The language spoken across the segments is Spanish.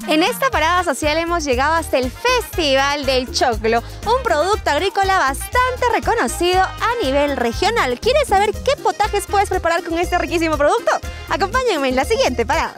En esta parada social hemos llegado hasta el Festival del Choclo, un producto agrícola bastante reconocido a nivel regional. ¿Quieres saber qué potajes puedes preparar con este riquísimo producto? Acompáñenme en la siguiente parada.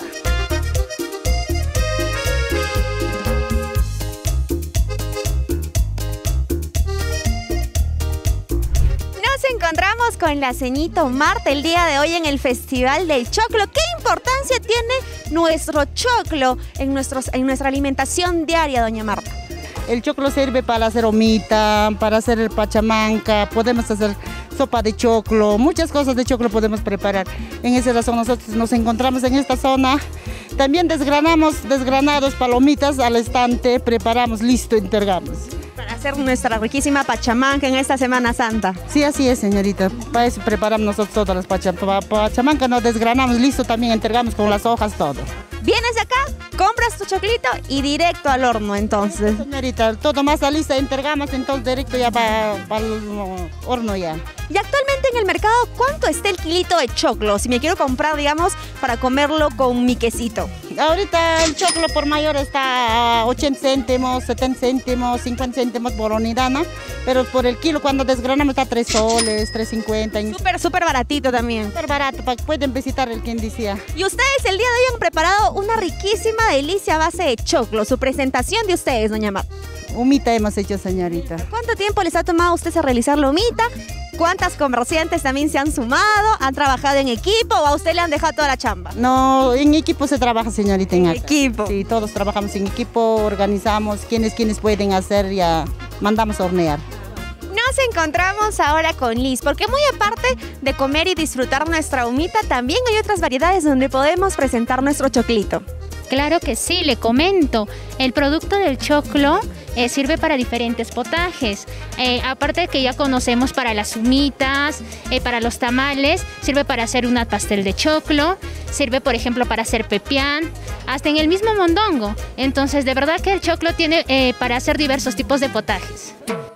Nos encontramos con la ceñito Marta el día de hoy en el Festival del Choclo. ¿Qué importancia tiene nuestro choclo en nuestra alimentación diaria, doña Marta? El choclo sirve para hacer humita, para hacer el pachamanca, podemos hacer sopa de choclo, muchas cosas de choclo podemos preparar. En esa razón nosotros nos encontramos en esta zona. También desgranamos desgranados palomitas al estante, preparamos, listo, entregamos. Para hacer nuestra riquísima pachamanca en esta Semana Santa. Sí, así es, señorita. Para eso preparamos nosotros todas las pachamanca, nos desgranamos, listo, también entregamos con las hojas, todo. Vienes de acá, compras tu choclito y directo al horno, entonces. Señorita, todo más listo, entregamos, entonces directo ya para el horno ya. Y actualmente en el mercado, ¿cuánto está el kilito de choclo? Si me quiero comprar, digamos, para comerlo con mi quesito. Ahorita el choclo por mayor está a 80 céntimos, 70 céntimos, 50 céntimos por unidad, ¿no? Pero por el kilo cuando desgranamos está 3 soles, 3.50. Súper baratito también. Súper barato, pueden visitar el quien decía. Y ustedes el día de hoy han preparado una riquísima delicia a base de choclo. Su presentación de ustedes, doña Marta. Humita hemos hecho, señorita. ¿Cuánto tiempo les ha tomado a ustedes a realizar la humita? ¿Cuántas comerciantes también se han sumado? ¿Han trabajado en equipo o a usted le han dejado toda la chamba? No, en equipo se trabaja, señorita. ¿En equipo? Sí, todos trabajamos en equipo, organizamos, quienes pueden hacer, ya mandamos a hornear. Nos encontramos ahora con Liz, porque muy aparte de comer y disfrutar nuestra humita, también hay otras variedades donde podemos presentar nuestro choclito. Claro que sí, le comento. El producto del choclo sirve para diferentes potajes. Aparte de que ya conocemos para las humitas, para los tamales, sirve para hacer una pastel de choclo, sirve por ejemplo para hacer pepián, hasta en el mismo mondongo. Entonces de verdad que el choclo tiene para hacer diversos tipos de potajes.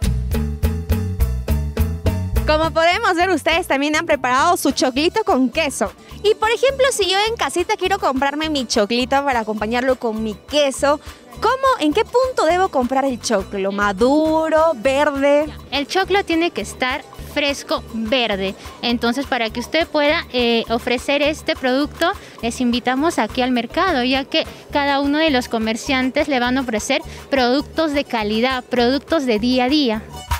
Como podemos ver, ustedes también han preparado su choclito con queso. Y por ejemplo, si yo en casita quiero comprarme mi choclito para acompañarlo con mi queso, ¿en qué punto debo comprar el choclo? ¿Maduro, verde? El choclo tiene que estar fresco, verde. Entonces, para que usted pueda ofrecer este producto, les invitamos aquí al mercado, ya que cada uno de los comerciantes le van a ofrecer productos de calidad, productos de día a día.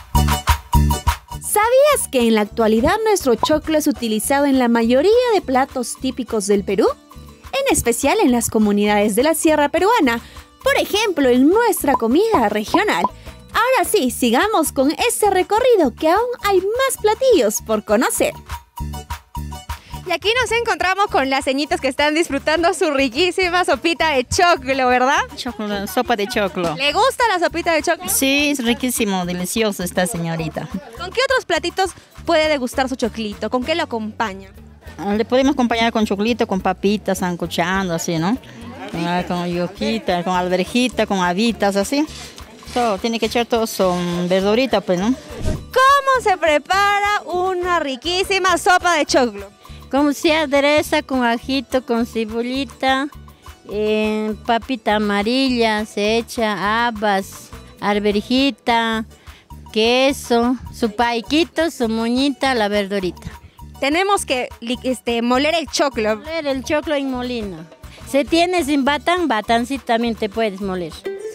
¿Sabías que en la actualidad nuestro choclo es utilizado en la mayoría de platos típicos del Perú? En especial en las comunidades de la Sierra Peruana, por ejemplo en nuestra comida regional. Ahora sí, sigamos con este recorrido que aún hay más platillos por conocer. Y aquí nos encontramos con las ceñitas que están disfrutando su riquísima sopita de choclo, ¿verdad? Choclo, sopa de choclo. ¿Le gusta la sopita de choclo? Sí, es riquísimo, delicioso esta señorita. ¿Con qué otros platitos puede degustar su choclito? ¿Con qué lo acompaña? Le podemos acompañar con choclito, con papitas, sancochando, así, ¿no? Con yoquita, con alverjita, con habitas, así. Todo, tiene que echar todo son verdurita, pues, ¿no? ¿Cómo se prepara una riquísima sopa de choclo? Como se adereza con ajito, con cebollita, papita amarilla, se echa habas, arvejita, queso, su paiquito, su moñita, la verdurita. Tenemos que moler el choclo. Moler el choclo en molino. Se tiene sin batán, batancito también te puedes moler.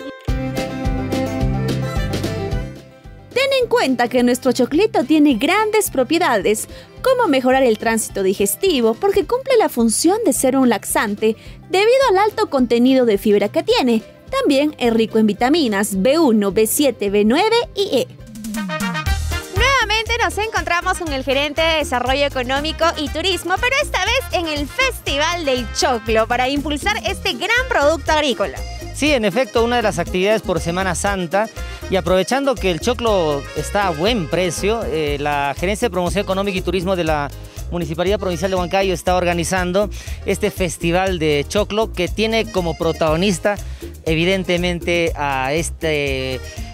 Ten en cuenta que nuestro choclito tiene grandes propiedades, como mejorar el tránsito digestivo, porque cumple la función de ser un laxante debido al alto contenido de fibra que tiene. También es rico en vitaminas B1, B7, B9 y E. Nuevamente nos encontramos con el gerente de Desarrollo Económico y Turismo, pero esta vez en el Festival del Choclo, para impulsar este gran producto agrícola. Sí, en efecto, una de las actividades por Semana Santa, y aprovechando que el choclo está a buen precio, la Gerencia de Promoción Económica y Turismo de la Municipalidad Provincial de Huancayo está organizando este Festival de Choclo que tiene como protagonista evidentemente a este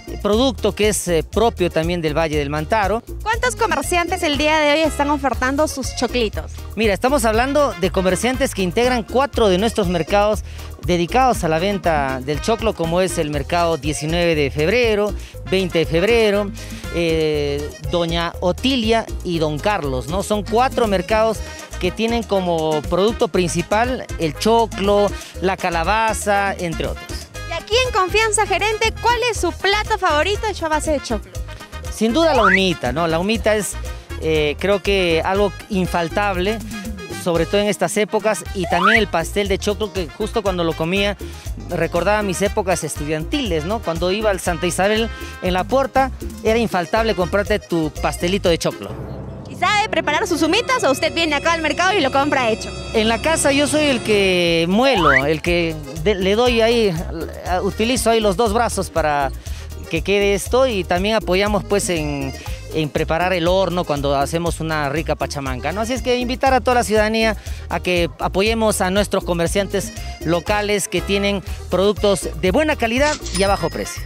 producto que es propio también del Valle del Mantaro. ¿Cuántos comerciantes el día de hoy están ofertando sus choclitos? Mira, estamos hablando de comerciantes que integran 4 de nuestros mercados dedicados a la venta del choclo, como es el mercado 19 de febrero, 20 de febrero, Doña Otilia y Don Carlos, ¿no? Son 4 mercados que tienen como producto principal el choclo, la calabaza, entre otros. Y aquí en Confianza, gerente, ¿cuál es su plato favorito hecho a base de choclo? Sin duda la humita, ¿no? La humita es, creo que algo infaltable, sobre todo en estas épocas, y también el pastel de choclo, que justo cuando lo comía recordaba mis épocas estudiantiles, ¿no? Cuando iba al Santa Isabel, en la puerta era infaltable comprarte tu pastelito de choclo. ¿Y sabe preparar sus humitas o usted viene acá al mercado y lo compra hecho? En la casa yo soy el que muelo, el que le doy ahí, utilizo ahí los 2 brazos para que quede esto, y también apoyamos pues en preparar el horno cuando hacemos una rica pachamanca, ¿no? Así es que invitar a toda la ciudadanía a que apoyemos a nuestros comerciantes locales que tienen productos de buena calidad y a bajo precio.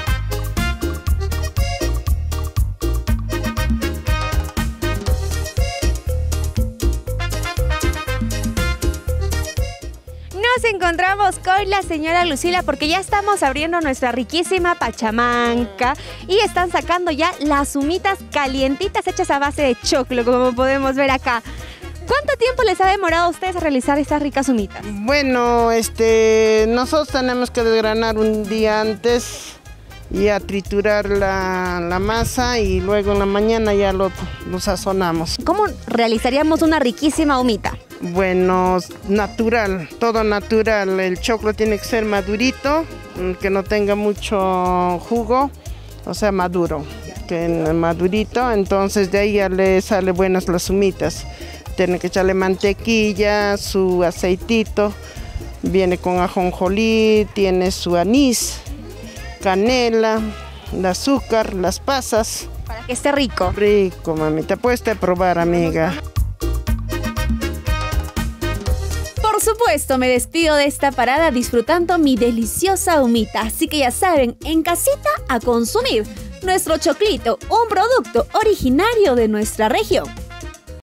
Nos encontramos con la señora Lucila porque ya estamos abriendo nuestra riquísima pachamanca y están sacando ya las humitas calientitas hechas a base de choclo, como podemos ver acá. ¿Cuánto tiempo les ha demorado a ustedes a realizar estas ricas humitas? Bueno, nosotros tenemos que desgranar un día antes y a triturar la masa, y luego en la mañana ya lo sazonamos. ¿Cómo realizaríamos una riquísima humita? Bueno, natural, todo natural. El choclo tiene que ser madurito, que no tenga mucho jugo, o sea, maduro, madurito. Entonces de ahí ya le sale buenas las humitas. Tiene que echarle mantequilla, su aceitito, viene con ajonjolí, tiene su anís, canela, el azúcar, las pasas. Para que esté rico. Rico, mamita, puedes probar, amiga. Por supuesto, me despido de esta parada disfrutando mi deliciosa humita. Así que ya saben, en casita a consumir nuestro choclito, un producto originario de nuestra región.